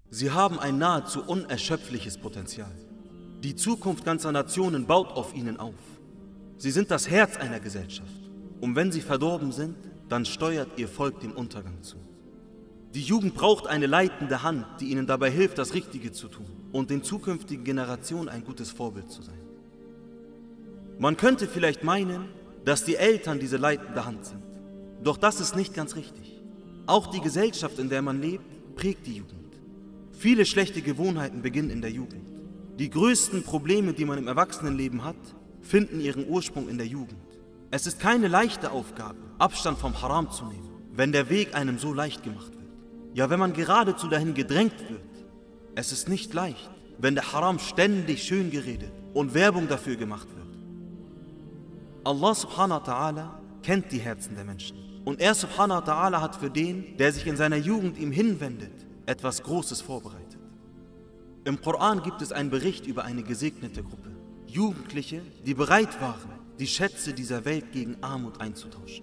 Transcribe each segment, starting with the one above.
Sie haben ein nahezu unerschöpfliches Potenzial. Die Zukunft ganzer Nationen baut auf ihnen auf. Sie sind das Herz einer Gesellschaft. Und wenn sie verdorben sind, dann steuert ihr Volk dem Untergang zu. Die Jugend braucht eine leitende Hand, die ihnen dabei hilft, das Richtige zu tun und den zukünftigen Generationen ein gutes Vorbild zu sein. Man könnte vielleicht meinen, dass die Eltern diese leitende Hand sind. Doch das ist nicht ganz richtig. Auch die Gesellschaft, in der man lebt, prägt die Jugend. Viele schlechte Gewohnheiten beginnen in der Jugend. Die größten Probleme, die man im Erwachsenenleben hat, finden ihren Ursprung in der Jugend. Es ist keine leichte Aufgabe, Abstand vom Haram zu nehmen, wenn der Weg einem so leicht gemacht wird. Ja, wenn man geradezu dahin gedrängt wird. Es ist nicht leicht, wenn der Haram ständig schön geredet und Werbung dafür gemacht wird. Allah subhanahu wa ta'ala kennt die Herzen der Menschen. Und er subhanahu wa ta'ala hat für den, der sich in seiner Jugend ihm hinwendet, etwas Großes vorbereitet. Im Koran gibt es einen Bericht über eine gesegnete Gruppe. Jugendliche, die bereit waren, die Schätze dieser Welt gegen Armut einzutauschen.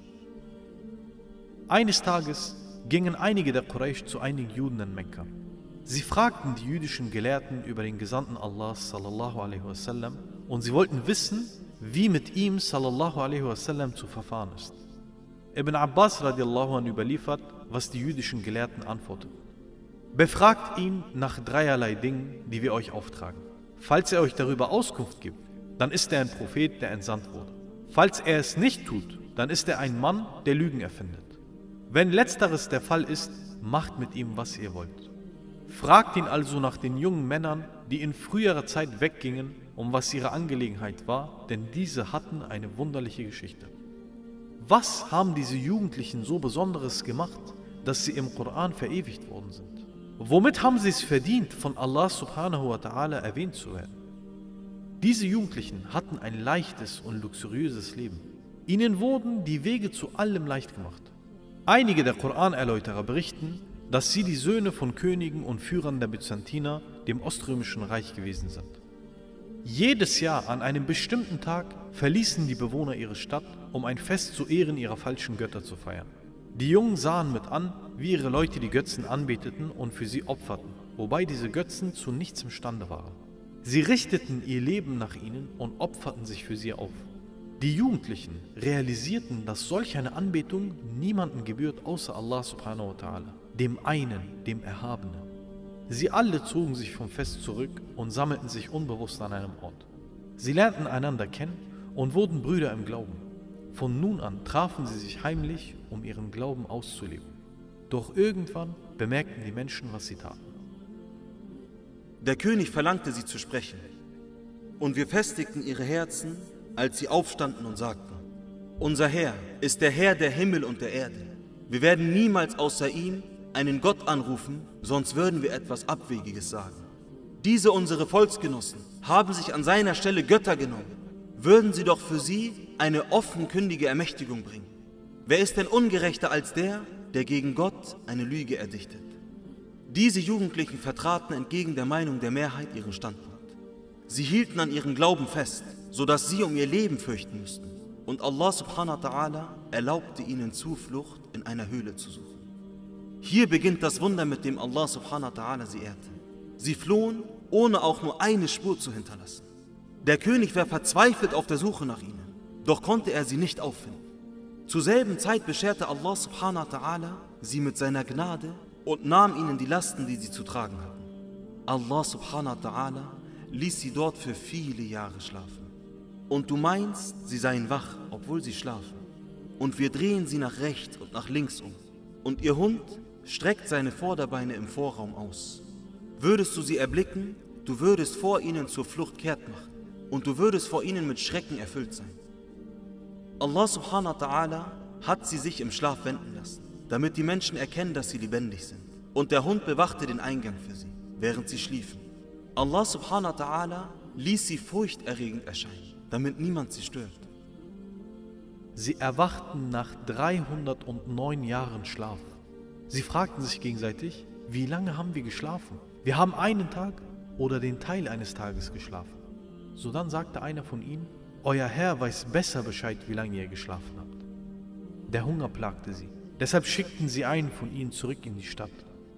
Eines Tages gingen einige der Quraysh zu einigen Juden in Mekka. Sie fragten die jüdischen Gelehrten über den Gesandten Allahs sallallahu alaihi wasallam und sie wollten wissen, wie mit ihm sallallahu alaihi wasallam zu verfahren ist. Ibn Abbas radiallahu anh überliefert, was die jüdischen Gelehrten antworteten. Befragt ihn nach dreierlei Dingen, die wir euch auftragen. Falls er euch darüber Auskunft gibt, dann ist er ein Prophet, der entsandt wurde. Falls er es nicht tut, dann ist er ein Mann, der Lügen erfindet. Wenn letzteres der Fall ist, macht mit ihm, was ihr wollt. Fragt ihn also nach den jungen Männern, die in früherer Zeit weggingen, um was ihre Angelegenheit war, denn diese hatten eine wunderliche Geschichte. Was haben diese Jugendlichen so Besonderes gemacht, dass sie im Koran verewigt worden sind? Womit haben sie es verdient, von Allah subhanahu wa ta'ala erwähnt zu werden? Diese Jugendlichen hatten ein leichtes und luxuriöses Leben. Ihnen wurden die Wege zu allem leicht gemacht. Einige der Koranerläuterer berichten, dass sie die Söhne von Königen und Führern der Byzantiner, dem Oströmischen Reich gewesen sind. Jedes Jahr an einem bestimmten Tag verließen die Bewohner ihre Stadt, um ein Fest zu Ehren ihrer falschen Götter zu feiern. Die Jungen sahen mit an, wie ihre Leute die Götzen anbeteten und für sie opferten, wobei diese Götzen zu nichts imstande waren. Sie richteten ihr Leben nach ihnen und opferten sich für sie auf. Die Jugendlichen realisierten, dass solch eine Anbetung niemanden gebührt außer Allah subhanahu wa ta'ala, dem einen, dem Erhabenen. Sie alle zogen sich vom Fest zurück und sammelten sich unbewusst an einem Ort. Sie lernten einander kennen und wurden Brüder im Glauben. Von nun an trafen sie sich heimlich, um ihren Glauben auszuleben. Doch irgendwann bemerkten die Menschen, was sie taten. Der König verlangte sie zu sprechen. Und wir festigten ihre Herzen, als sie aufstanden und sagten: Unser Herr ist der Herr der Himmel und der Erde. Wir werden niemals außer ihm einen Gott anrufen, sonst würden wir etwas Abwegiges sagen. Diese unsere Volksgenossen haben sich an seiner Stelle Götter genommen. Würden sie doch für sie eine offenkundige Ermächtigung bringen. Wer ist denn ungerechter als der, der gegen Gott eine Lüge erdichtet? Diese Jugendlichen vertraten entgegen der Meinung der Mehrheit ihren Standpunkt. Sie hielten an ihrem Glauben fest, sodass sie um ihr Leben fürchten mussten. Und Allah subhanahu wa ta'ala erlaubte ihnen Zuflucht in einer Höhle zu suchen. Hier beginnt das Wunder, mit dem Allah subhanahu wa ta'ala sie ehrte. Sie flohen, ohne auch nur eine Spur zu hinterlassen. Der König war verzweifelt auf der Suche nach ihnen, doch konnte er sie nicht auffinden. Zur selben Zeit bescherte Allah subhanahu wa ta'ala sie mit seiner Gnade und nahm ihnen die Lasten, die sie zu tragen hatten. Allah subhanahu wa ta'ala ließ sie dort für viele Jahre schlafen. Und du meinst, sie seien wach, obwohl sie schlafen. Und wir drehen sie nach rechts und nach links um. Und ihr Hund streckt seine Vorderbeine im Vorraum aus. Würdest du sie erblicken, du würdest vor ihnen zur Flucht kehrt machen. Und du würdest vor ihnen mit Schrecken erfüllt sein. Allah subhanahu wa ta'ala hat sie sich im Schlaf wenden lassen, damit die Menschen erkennen, dass sie lebendig sind. Und der Hund bewachte den Eingang für sie, während sie schliefen. Allah subhanahu wa ta'ala ließ sie furchterregend erscheinen, damit niemand sie stört. Sie erwachten nach 309 Jahren Schlaf. Sie fragten sich gegenseitig: Wie lange haben wir geschlafen? Wir haben einen Tag oder den Teil eines Tages geschlafen. Sodann sagte einer von ihnen: Euer Herr weiß besser Bescheid, wie lange ihr geschlafen habt. Der Hunger plagte sie. Deshalb schickten sie einen von ihnen zurück in die Stadt.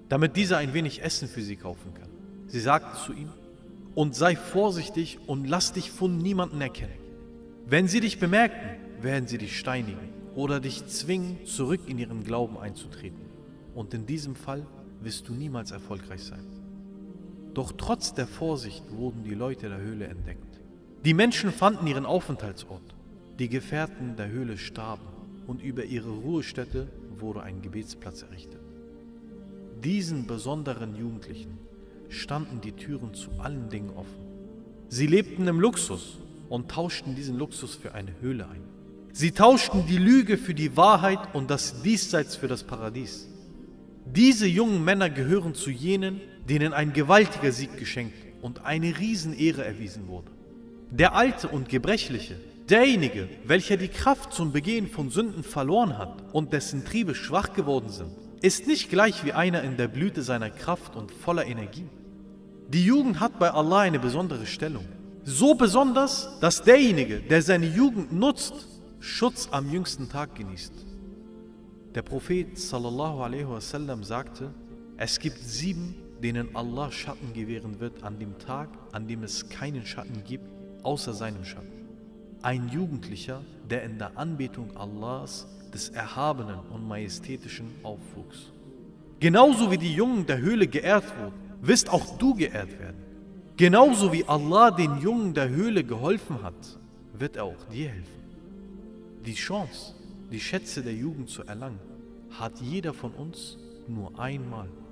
damit dieser ein wenig Essen für sie kaufen kann. Sie sagte zu ihm: Und sei vorsichtig und lass dich von niemandem erkennen. Wenn sie dich bemerken, werden sie dich steinigen oder dich zwingen, zurück in ihren Glauben einzutreten. Und in diesem Fall wirst du niemals erfolgreich sein. Doch trotz der Vorsicht wurden die Leute der Höhle entdeckt. Die Menschen fanden ihren Aufenthaltsort. Die Gefährten der Höhle starben und über ihre Ruhestätte wurde ein Gebetsplatz errichtet. Diesen besonderen Jugendlichen standen die Türen zu allen Dingen offen. Sie lebten im Luxus und tauschten diesen Luxus für eine Höhle ein. Sie tauschten die Lüge für die Wahrheit und das Diesseits für das Paradies. Diese jungen Männer gehören zu jenen, denen ein gewaltiger Sieg geschenkt und eine Riesenehre erwiesen wurde. Der Alte und Gebrechliche, derjenige, welcher die Kraft zum Begehen von Sünden verloren hat und dessen Triebe schwach geworden sind, ist nicht gleich wie einer in der Blüte seiner Kraft und voller Energie. Die Jugend hat bei Allah eine besondere Stellung. So besonders, dass derjenige, der seine Jugend nutzt, Schutz am jüngsten Tag genießt. Der Prophet sallallahu alaihi wasallam sagte: Es gibt 7, denen Allah Schatten gewähren wird an dem Tag, an dem es keinen Schatten gibt, außer seinem Schatten. Ein Jugendlicher, der in der Anbetung Allahs, des Erhabenen und Majestätischen, aufwuchs. Genauso wie die Jungen der Höhle geehrt wurden, wirst auch du geehrt werden. Genauso wie Allah den Jungen der Höhle geholfen hat, wird er auch dir helfen. Die Chance, die Schätze der Jugend zu erlangen, hat jeder von uns nur einmal.